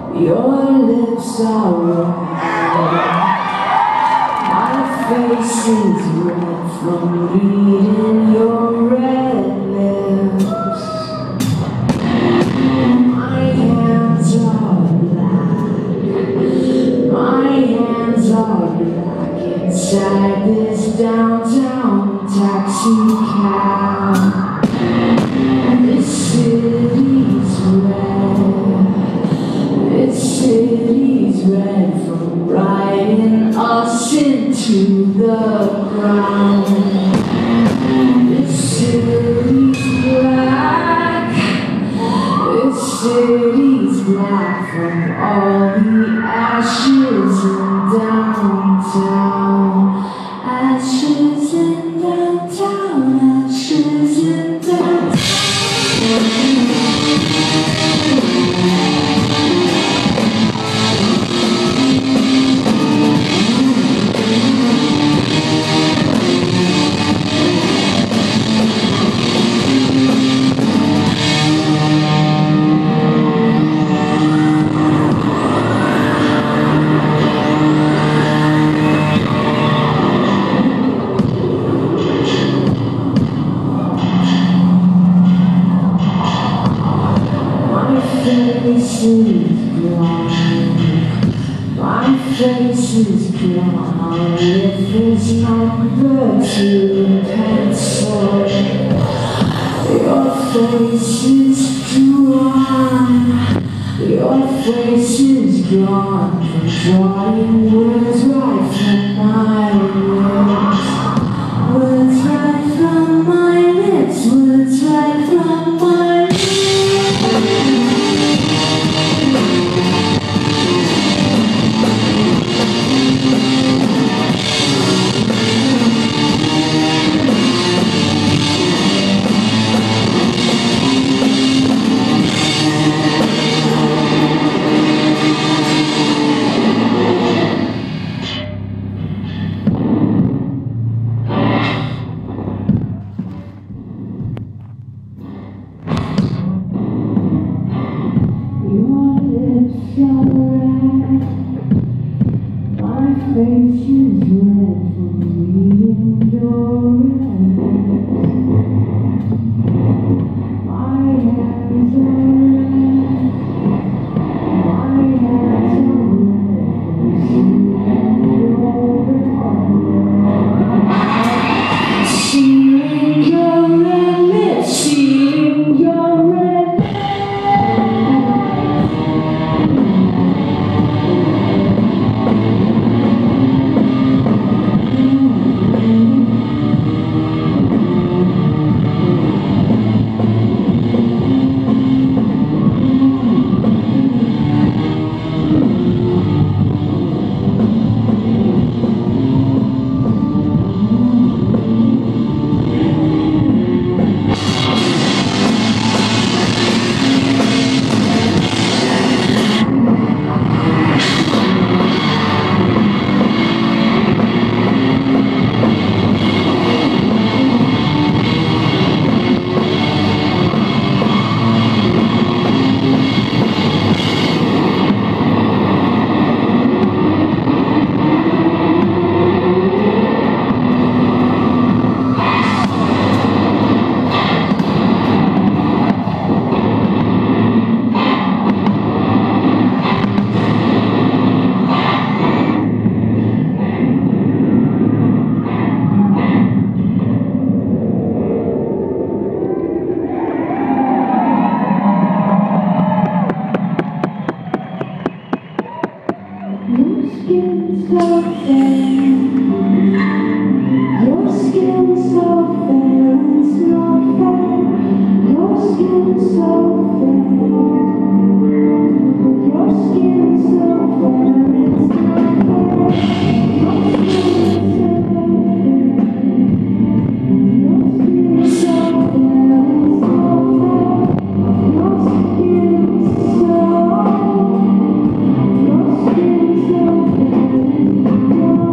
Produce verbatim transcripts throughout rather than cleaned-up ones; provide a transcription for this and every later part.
Your lips are red, my face is red from reading your red lips. My hands are black, my hands are black inside this downtown taxi cab. This city's red. This city's red from riding us into the ground. This city's black. This city's black from all the ashes in downtown. Ashes in downtown. Ashes in downtown. Face is gone, my face is gone, with his number to pencil. Your face is gone, your face is gone, from drawing words right from my lips. Words right from my lips, words right from my lips. My face is red from reading your red. My hands are red. My hands are red from seeing your red. Seeing your red lips, seeing your red. So fair, your skin's so fair, it's not fair. Your skin's so fair, your skin's so fair, it's not fair. Your skin's so fair, your skin's so fair, it's not fair. Your skin's so, your skin's so fair.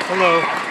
Hello.